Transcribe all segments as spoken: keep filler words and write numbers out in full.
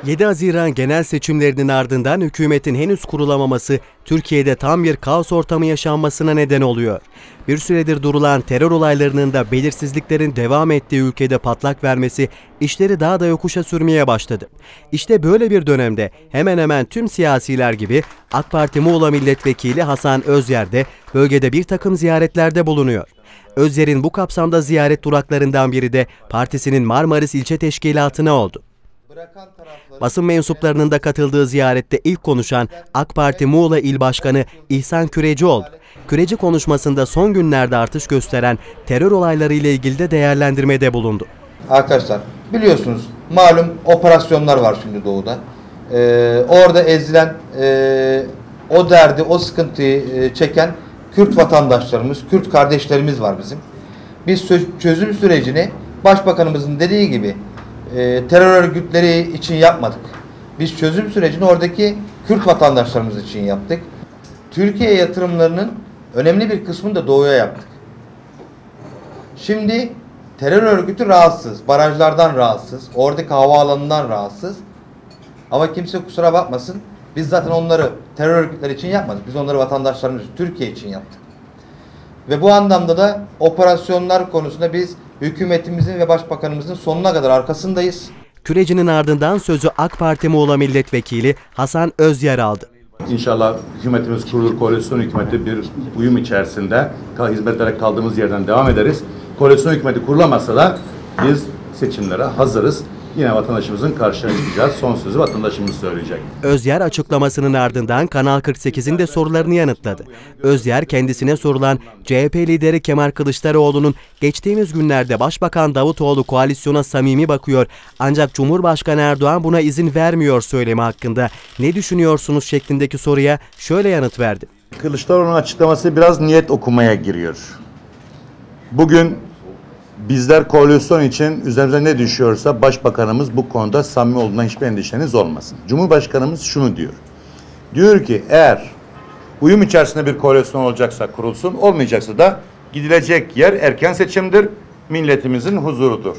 yedi Haziran genel seçimlerinin ardından hükümetin henüz kurulamaması Türkiye'de tam bir kaos ortamı yaşanmasına neden oluyor. Bir süredir durulan terör olaylarının da belirsizliklerin devam ettiği ülkede patlak vermesi işleri daha da yokuşa sürmeye başladı. İşte böyle bir dönemde hemen hemen tüm siyasiler gibi AK Parti Muğla Milletvekili Hasan Özyer de bölgede bir takım ziyaretlerde bulunuyor. Özyer'in bu kapsamda ziyaret duraklarından biri de partisinin Marmaris İlçe Teşkilatı'na oldu. Basın mensuplarının da katıldığı ziyarette ilk konuşan AK Parti Muğla İl Başkanı İhsan Küreci oldu. Küreci konuşmasında son günlerde artış gösteren terör olayları ile ilgili de değerlendirmede bulundu. Arkadaşlar biliyorsunuz malum operasyonlar var şimdi doğuda. Ee, orada ezilen, e, o derdi, o sıkıntıyı e, çeken Kürt vatandaşlarımız, Kürt kardeşlerimiz var bizim. Biz çözüm sürecini Başbakanımızın dediği gibi e, terör örgütleri için yapmadık. Biz çözüm sürecini oradaki Kürt vatandaşlarımız için yaptık. Türkiye yatırımlarının önemli bir kısmını da doğuya yaptık. Şimdi terör örgütü rahatsız, barajlardan rahatsız, oradaki havaalanından rahatsız. Ama kimse kusura bakmasın, biz zaten onları terör örgütleri için yapmadık. Biz onları vatandaşlarımız, Türkiye için yaptık. Ve bu anlamda da operasyonlar konusunda biz hükümetimizin ve başbakanımızın sonuna kadar arkasındayız. Kürecinin ardından sözü AK Parti Muğla Milletvekili Hasan Özyer aldı. İnşallah hükümetimiz kurulur, koalisyon hükümeti bir uyum içerisinde hizmetlere kaldığımız yerden devam ederiz. Koalisyon hükümeti kurulamazsa da biz seçimlere hazırız. Yine vatandaşımızın karşısına çıkacağız. Son sözü vatandaşımız söyleyecek. Özyer açıklamasının ardından Kanal kırk sekizin de sorularını yanıtladı. Özyer kendisine sorulan C H P lideri Kemal Kılıçdaroğlu'nun geçtiğimiz günlerde Başbakan Davutoğlu koalisyona samimi bakıyor ancak Cumhurbaşkanı Erdoğan buna izin vermiyor söylemi hakkında ne düşünüyorsunuz şeklindeki soruya şöyle yanıt verdi. Kılıçdaroğlu'nun açıklaması biraz niyet okumaya giriyor. Bugün bizler koalisyon için üzerimize ne düşüyorsa Başbakanımız bu konuda samimi olduğundan hiçbir endişeniz olmasın. Cumhurbaşkanımız şunu diyor. Diyor ki eğer uyum içerisinde bir koalisyon olacaksa kurulsun, olmayacaksa da gidilecek yer erken seçimdir, milletimizin huzurudur.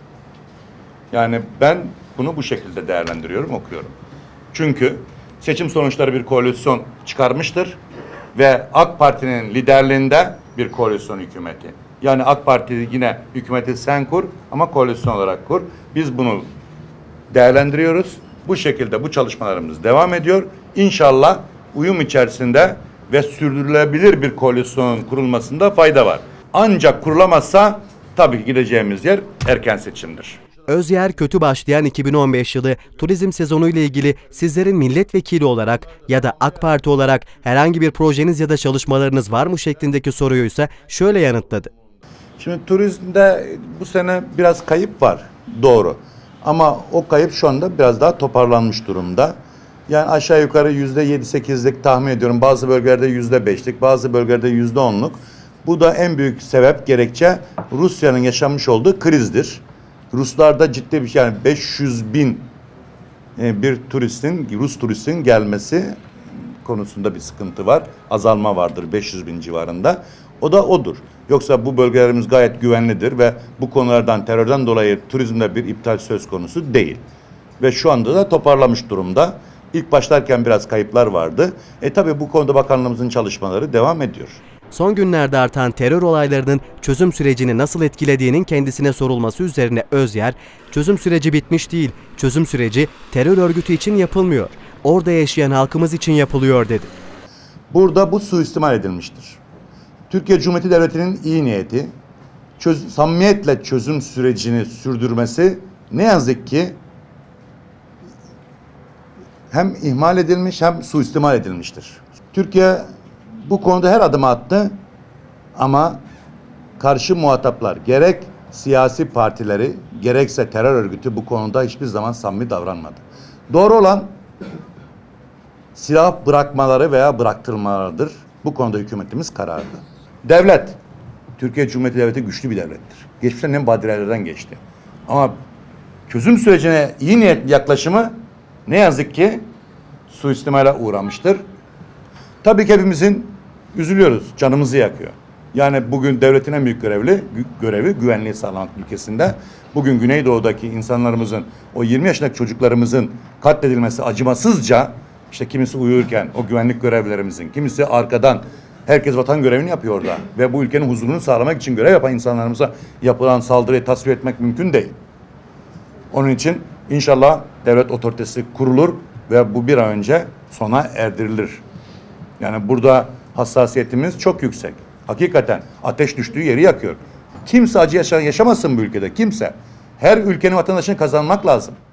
Yani ben bunu bu şekilde değerlendiriyorum, okuyorum. Çünkü seçim sonuçları bir koalisyon çıkarmıştır ve AK Parti'nin liderliğinde bir koalisyon hükümeti. Yani AK Parti yine hükümeti sen kur ama koalisyon olarak kur. Biz bunu değerlendiriyoruz. Bu şekilde bu çalışmalarımız devam ediyor. İnşallah uyum içerisinde ve sürdürülebilir bir koalisyonun kurulmasında fayda var. Ancak kurulamazsa tabii ki gideceğimiz yer erken seçimdir. Özyer kötü başlayan iki bin on beş yılı turizm sezonu ile ilgili sizlerin milletvekili olarak ya da AK Parti olarak herhangi bir projeniz ya da çalışmalarınız var mı şeklindeki soruyu ise şöyle yanıtladı. Şimdi turizmde bu sene biraz kayıp var, doğru. Ama o kayıp şu anda biraz daha toparlanmış durumda. Yani aşağı yukarı yüzde yedi sekizlik tahmin ediyorum. Bazı bölgelerde yüzde beşlik, bazı bölgelerde yüzde onluk. Bu da en büyük sebep, gerekçe Rusya'nın yaşanmış olduğu krizdir. Ruslarda ciddi bir yani beş yüz bin bir turistin, Rus turistin gelmesi konusunda bir sıkıntı var. Azalma vardır beş yüz bin civarında. O da odur. Yoksa bu bölgelerimiz gayet güvenlidir ve bu konulardan, terörden dolayı turizmde bir iptal söz konusu değil. Ve şu anda da toparlamış durumda. İlk başlarken biraz kayıplar vardı. E tabii bu konuda bakanlığımızın çalışmaları devam ediyor. Son günlerde artan terör olaylarının çözüm sürecini nasıl etkilediğinin kendisine sorulması üzerine Özyer, çözüm süreci bitmiş değil, çözüm süreci terör örgütü için yapılmıyor, orada yaşayan halkımız için yapılıyor dedi. Burada bu suistimal edilmiştir. Türkiye Cumhuriyeti Devleti'nin iyi niyeti, çöz, samimiyetle çözüm sürecini sürdürmesi ne yazık ki hem ihmal edilmiş hem suistimal edilmiştir. Türkiye bu konuda her adımı attı ama karşı muhataplar gerek siyasi partileri gerekse terör örgütü bu konuda hiçbir zaman samimi davranmadı. Doğru olan silah bırakmaları veya bıraktırmalarıdır. Bu konuda hükümetimiz kararlı. Devlet, Türkiye Cumhuriyeti Devleti güçlü bir devlettir. Geçmişten en badirelerden geçti. Ama çözüm sürecine iyi niyetli yaklaşımı ne yazık ki suistimale uğramıştır. Tabii ki hepimizin üzülüyoruz, canımızı yakıyor. Yani bugün devletin en büyük görevli, gü- görevi güvenliği sağlamak ülkesinde. Bugün Güneydoğu'daki insanlarımızın, o yirmi yaşındaki çocuklarımızın katledilmesi acımasızca, işte kimisi uyurken o güvenlik görevlerimizin, kimisi arkadan, herkes vatan görevini yapıyor orada. Ve bu ülkenin huzurunu sağlamak için görev yapan insanlarımıza yapılan saldırıyı tasvir etmek mümkün değil. Onun için inşallah devlet otoritesi kurulur ve bu bir an önce sona erdirilir. Yani burada hassasiyetimiz çok yüksek. Hakikaten ateş düştüğü yeri yakıyor. Kimse acı yaşa yaşamasın bu ülkede, kimse. Her ülkenin vatandaşını kazanmak lazım.